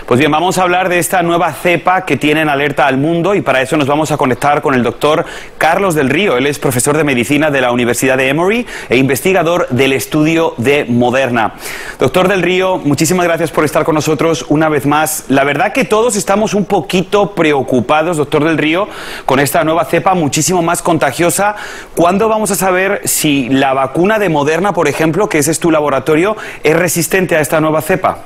Pues bien, vamos a hablar de esta nueva cepa que tiene en alerta al mundo y para eso nos vamos a conectar con el doctor Carlos del Río. Él es profesor de medicina de la Universidad de Emory e investigador del estudio de Moderna. Doctor del Río, muchísimas gracias por estar con nosotros una vez más. La verdad que todos estamos un poquito preocupados, doctor del Río, con esta nueva cepa muchísimo más contagiosa. ¿Cuándo vamos a saber si la vacuna de Moderna, por ejemplo, que ese es tu laboratorio, es resistente a esta nueva cepa?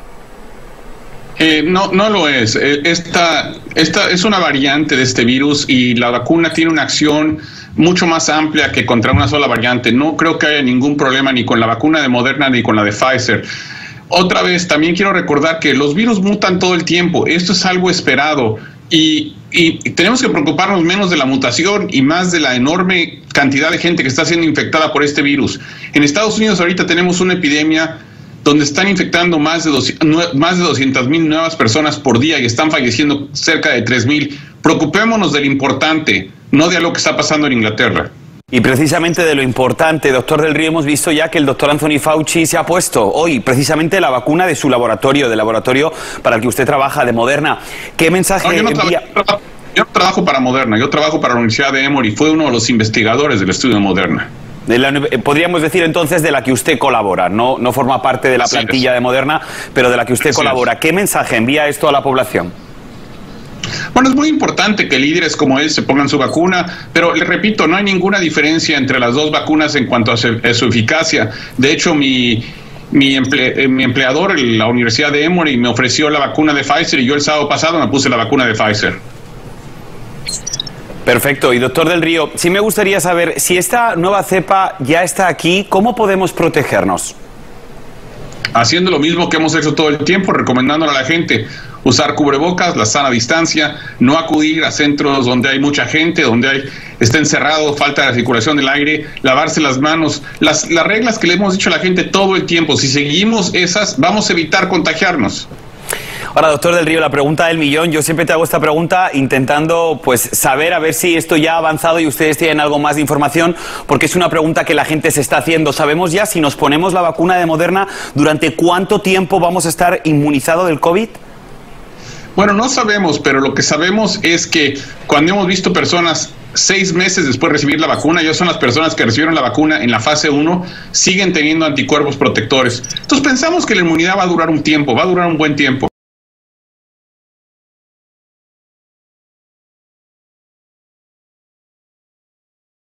No lo es. Esta es una variante de este virus y la vacuna tiene una acción mucho más amplia que contra una sola variante. No creo que haya ningún problema ni con la vacuna de Moderna ni con la de Pfizer. Otra vez, también quiero recordar que los virus mutan todo el tiempo. Esto es algo esperado y tenemos que preocuparnos menos de la mutación y más de la enorme cantidad de gente que está siendo infectada por este virus. En Estados Unidos ahorita tenemos una epidemia donde están infectando más de 200,000 nuevas personas por día y están falleciendo cerca de 3,000. Preocupémonos de lo importante, no de algo que está pasando en Inglaterra. Y precisamente de lo importante, doctor del Río, hemos visto ya que el doctor Anthony Fauci se ha puesto hoy precisamente la vacuna de su laboratorio, del laboratorio para el que usted trabaja, de Moderna. ¿Qué mensaje envía? Yo no trabajo para Moderna, yo trabajo para la Universidad de Emory, fue uno de los investigadores del estudio de Moderna. Podríamos decir entonces de la que usted colabora, no forma parte de la plantilla de Moderna, pero de la que usted colabora. ¿Qué mensaje envía esto a la población? Bueno, es muy importante que líderes como él se pongan su vacuna, pero le repito, no hay ninguna diferencia entre las dos vacunas en cuanto a su eficacia. De hecho, mi empleador, la Universidad de Emory, me ofreció la vacuna de Pfizer y yo el sábado pasado me puse la vacuna de Pfizer. Perfecto. Y doctor del Río, sí me gustaría saber, si esta nueva cepa ya está aquí, ¿cómo podemos protegernos? Haciendo lo mismo que hemos hecho todo el tiempo, recomendándole a la gente usar cubrebocas, la sana distancia, no acudir a centros donde hay mucha gente, donde está encerrado, falta de circulación del aire, lavarse las manos, las reglas que le hemos dicho a la gente todo el tiempo. Si seguimos esas, vamos a evitar contagiarnos. Ahora, doctor del Río, la pregunta del millón. Yo siempre te hago esta pregunta intentando saber a ver si esto ya ha avanzado y ustedes tienen algo más de información, porque es una pregunta que la gente se está haciendo. ¿Sabemos ya si nos ponemos la vacuna de Moderna, durante cuánto tiempo vamos a estar inmunizados del COVID? Bueno, no sabemos, pero lo que sabemos es que cuando hemos visto personas 6 meses después de recibir la vacuna, ya son las personas que recibieron la vacuna en la fase 1, siguen teniendo anticuerpos protectores. Entonces pensamos que la inmunidad va a durar un tiempo, va a durar un buen tiempo.